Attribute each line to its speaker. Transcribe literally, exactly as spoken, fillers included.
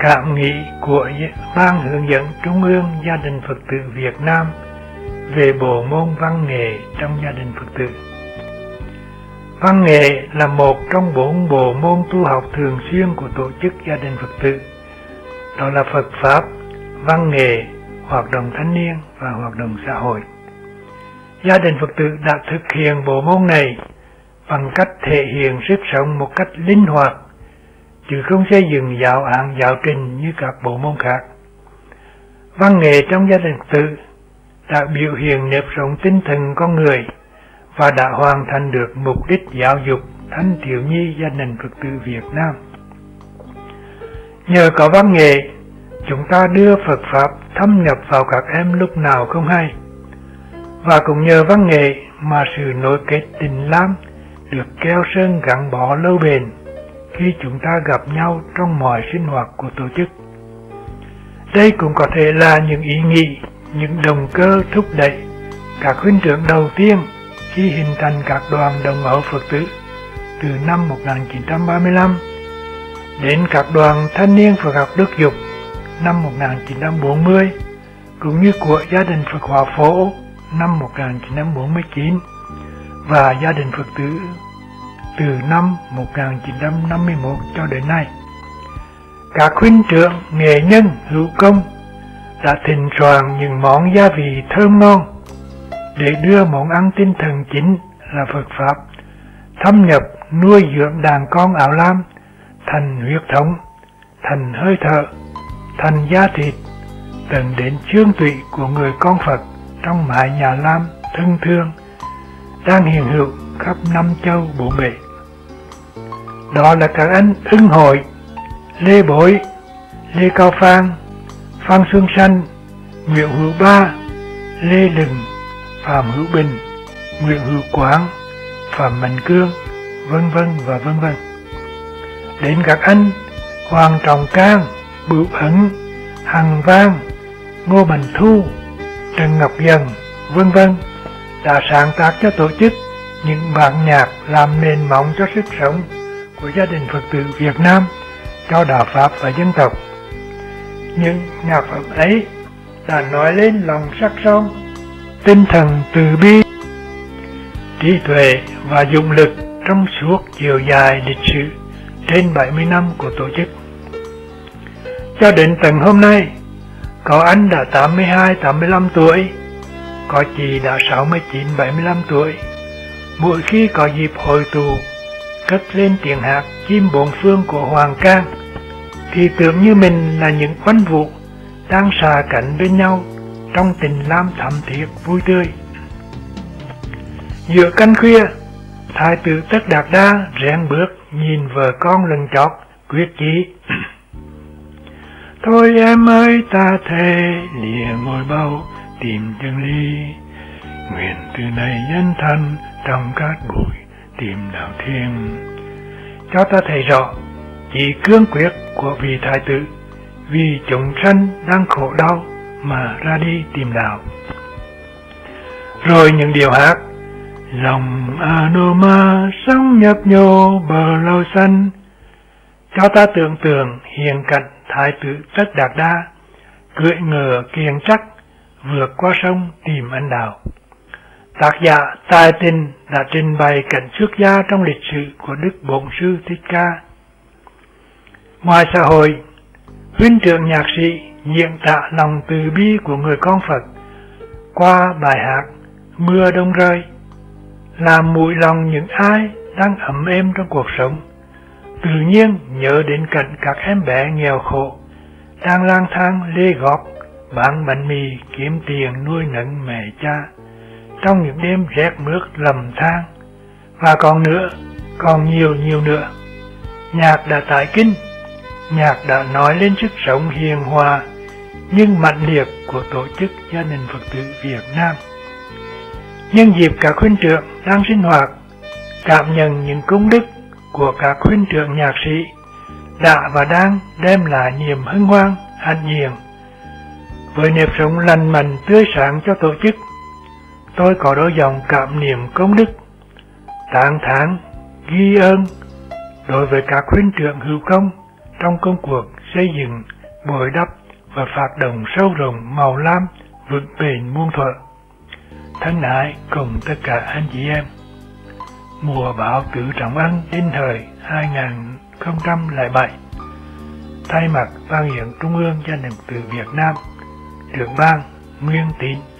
Speaker 1: cảm nghĩ của Ban hướng dẫn Trung ương Gia đình Phật tử Việt Nam về bộ môn văn nghệ trong gia đình Phật tử. Văn nghệ là một trong bốn bộ môn tu học thường xuyên của tổ chức gia đình Phật tử. Đó là Phật Pháp, văn nghệ, hoạt động thanh niên và hoạt động xã hội. Gia đình Phật tử đã thực hiện bộ môn này bằng cách thể hiện sức sống một cách linh hoạt, chứ không xây dựng giáo án giáo trình như các bộ môn khác. Văn nghệ trong gia đình Phật tử đã biểu hiện nếp sống tinh thần con người và đã hoàn thành được mục đích giáo dục thanh thiếu nhi gia đình Phật tử Việt Nam. Nhờ có văn nghệ, chúng ta đưa Phật Pháp thâm nhập vào các em lúc nào không hay. Và cũng nhờ văn nghệ mà sự nối kết tình lam được keo sơn gắn bó lâu bền khi chúng ta gặp nhau trong mọi sinh hoạt của tổ chức. Đây cũng có thể là những ý nghĩ, những động cơ thúc đẩy các huynh trưởng đầu tiên khi hình thành các đoàn đồng ấu Phật tử từ năm một nghìn chín trăm ba mươi lăm đến các đoàn thanh niên Phật học Đức Dục năm một nghìn chín trăm bốn mươi, cũng như của gia đình Phật Hòa Phổ năm một nghìn chín trăm bốn mươi chín và gia đình Phật tử từ năm một nghìn chín trăm năm mươi mốt cho đến nay. Các huynh trưởng nghệ nhân hữu công đã thịnh soạn những món gia vị thơm ngon để đưa món ăn tinh thần chính là Phật Pháp thâm nhập nuôi dưỡng đàn con áo lam thành huyết thống, thành hơi thở, thành da thịt, tận đến xương tủy của người con Phật trong mái nhà lam thân thương đang hiện hữu khắp năm châu bốn bể. Đó là các anh Ưng Hội, Lê Bối, Lê Cao Phan, Phan Xuân Sanh, Nguyễn Hữu Ba, Lê Lừng, Phạm Hữu Bình, Nguyễn Hữu Quảng, Phạm Mạnh Cương, vân vân và vân vân. Đến các anh Hoàng Trọng Cang, Bửu Ẩn, Hằng Vang, Ngô Mạnh Thu, Trần Ngọc Dần, vân vân đã sáng tác cho tổ chức những bản nhạc làm nền móng cho sức sống của gia đình Phật tử Việt Nam, cho đạo Pháp và dân tộc. Những nhạc phẩm ấy đã nói lên lòng sắc son, tinh thần từ bi, trí tuệ và dụng lực trong suốt chiều dài lịch sử trên bảy mươi năm của tổ chức. Cho đến tận hôm nay, có anh đã tám mươi hai tám mươi lăm tuổi, có chị đã sáu mươi chín bảy mươi lăm tuổi. Mỗi khi có dịp hội tụ cất lên tiếng hát chim bốn phương của Hoàng Cang thì tưởng như mình là những oanh vũ đang xà cánh bên nhau trong tình lam thắm thiết vui tươi. Giữa canh khuya, Thái tử Tất Đạt Đa rén bước nhìn vợ con lần chót quyết chí: thôi em ơi ta thề lìa ngôi bầu tìm chân ly, nguyện từ này nhân thân trong cát bụi tìm đạo thiên. Cho ta thấy rõ chỉ cương quyết của vị thái tử vì chúng sanh đang khổ đau mà ra đi tìm đạo. Rồi những điều hát: lòng Anoma sóng nhấp nhô bờ lâu xanh, cho ta tưởng tượng hiện cảnh thái tử Tất Đạt Đa cưỡi ngựa kiên chắc vượt qua sông tìm anh đạo. Tác giả tài tình đã trình bày cảnh xuất gia trong lịch sử của Đức Bổn Sư Thích Ca. Ngoài xã hội, huynh trưởng nhạc sĩ diễn tả lòng từ bi của người con Phật qua bài hát Mưa Đông Rơi, làm mũi lòng những ai đang ấm êm trong cuộc sống, tự nhiên nhớ đến cảnh các em bé nghèo khổ đang lang thang lê gót bán bánh mì kiếm tiền nuôi nấng mẹ cha trong những đêm rét mướt lầm than. Và còn nữa, còn nhiều nhiều nữa. Nhạc đã tải kinh, nhạc đã nói lên sức sống hiền hòa nhưng mạnh liệt của tổ chức gia đình Phật tử Việt Nam. Nhân dịp các huynh trưởng đang sinh hoạt, cảm nhận những công đức của các huynh trưởng nhạc sĩ đã và đang đem lại niềm hân hoan, hạnh diện. Với nếp sống lành mạnh tươi sáng cho tổ chức, tôi có đôi dòng cảm niệm công đức, tán thán, ghi ơn đối với các huynh trưởng hữu công trong công cuộc xây dựng, bồi đắp và phát động sâu rộng màu lam vững bền muôn thuở. Thân ái cùng tất cả anh chị em. Mùa bão Tứ Trọng Ân Đinh Hợi hai nghìn không trăm lẻ bảy. Thay mặt Ban Hiến Trung ương Dân Lực Tử Việt Nam, trưởng ban Nguyên Tín.